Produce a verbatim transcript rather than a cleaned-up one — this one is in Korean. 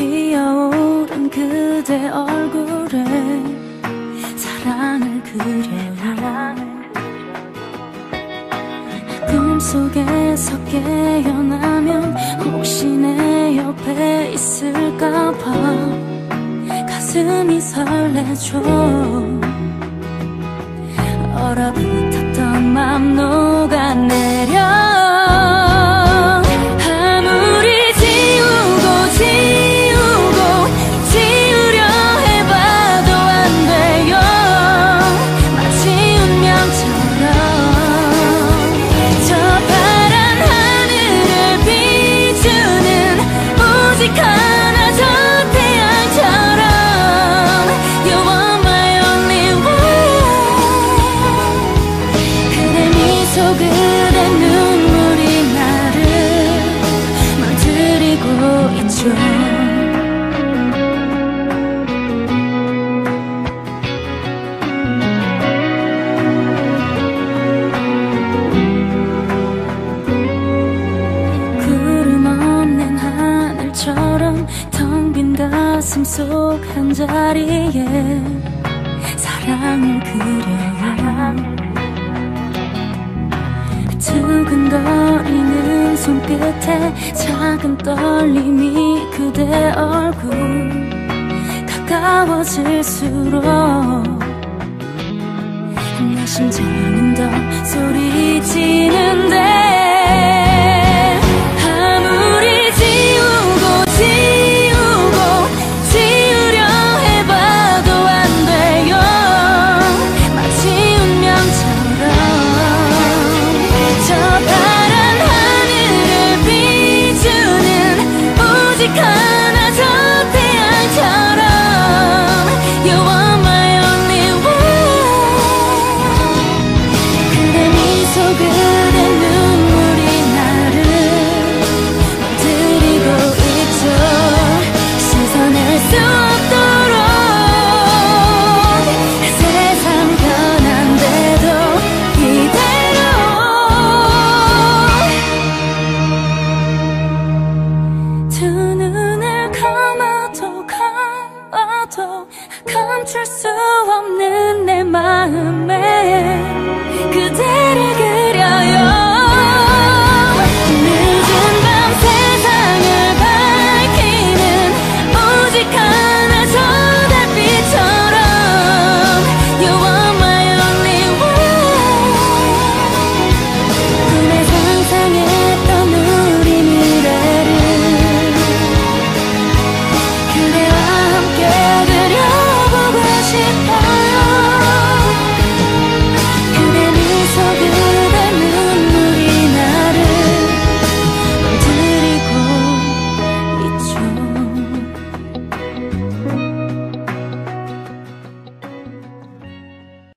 피어오른 그대 얼굴에 사랑을 그려요. 꿈속에서 깨어나면 혹시 내 옆에 있을까봐 가슴이 설레죠. 얼어붙었던 맘 녹아내려 텅 빈 가슴 속 한 자리에 사랑을 그려요. 두근거리는 손끝에 작은 떨림이 그대 얼굴 가까워질수록 내 심장은 더 소리치는데 감출 수 없는 내 마음에 그대를